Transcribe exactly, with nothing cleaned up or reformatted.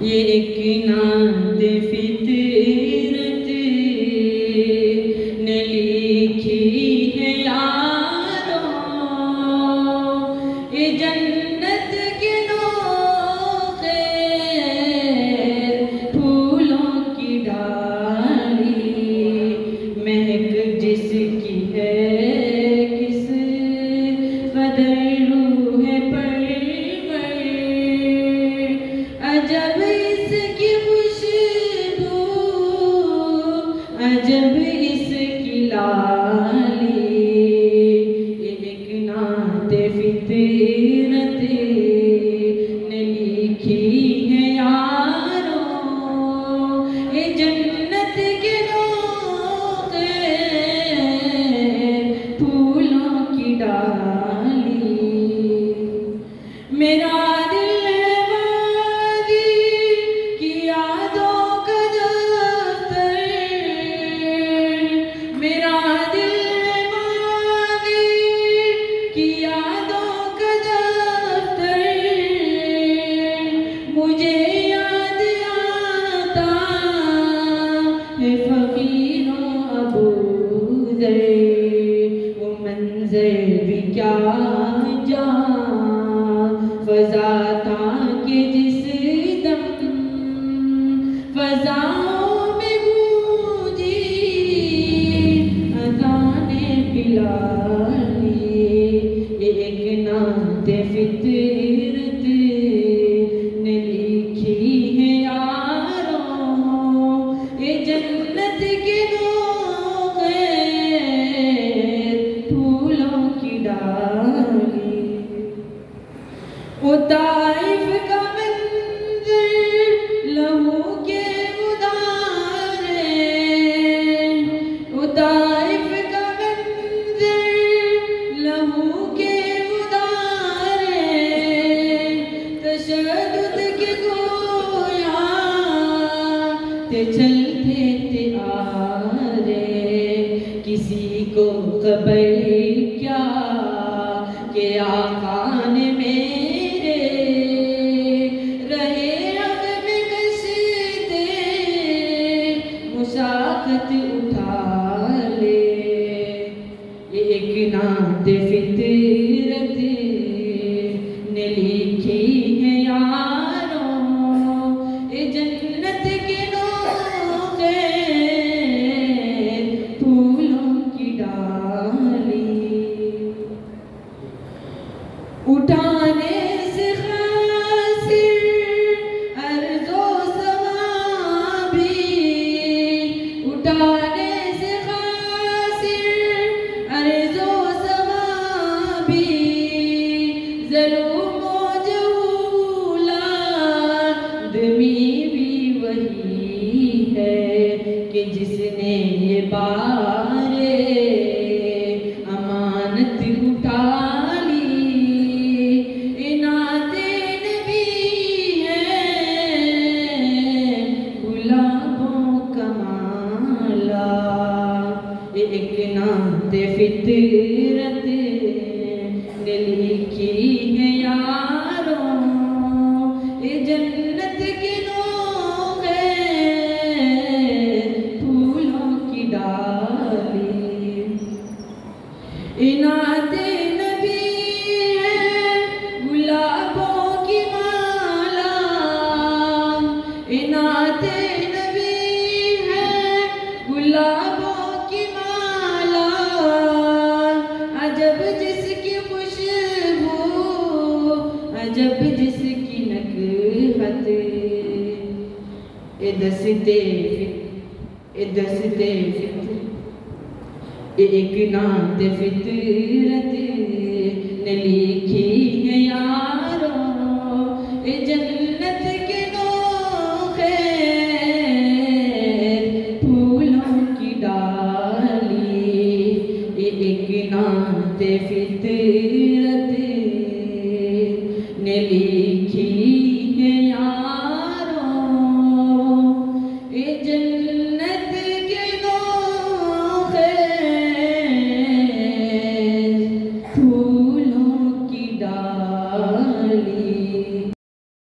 ये एक नात फितरत ने लिखी है यारों, ये जन्नत के नोखे फूलों की डाली, महक जिसकी है किस कदर रूह परवर, अजब इसकी खुशबू, अजब इसकी लाली, एक नात फितरत ने लिखी है यारों, ये जन्नत के नोखे फूलों की डाली। मेरा दिल है वादी की यादों का दफ्तर, मेरा दिल है वादी की यादों का दफ्तर, मुझे याद आता है फकीरों अबूदर, वो मंजर भी क्या जा फजा था कि जिस दम फजाओं में गूंजी अज़ाने बिलाली, एक नात फितरत ने लिखी है यारों, ये जन्नत के नोखे फूलों की डाली। वो ताइफ का मंज़र लहू के उदारे, वो ताइफ का मंज़र लहू के उदारे, तशद्दुद के गोया ते चलते थे आरे, किसी को खबर क्या के आका ने मेरे रहे रग में कशीदे मुशाकत उठा ले, एक नात फितरत ने लिखी है यारों, ये जन्नत के नोखे फूलों की डाली। उठाने से खासिर अर्ज़ो समा भी, उठाने से खासिर अर्ज़ो समा भी, ज़लूम व जहूला आदमी भी वही है कि जिसने ये बारे अमानत उठा फितरत ने लिखी है यारों, ये जन्नत के नोखे फूलों की डाली, इनाते नबी है गुलाबों की माला, इनाते नबी है गुलाबों अजब जिसकी खुशबू, अजब जिसकी नकहत, ए दस्ते ए दस्ते एक नात फितरत ने लिखी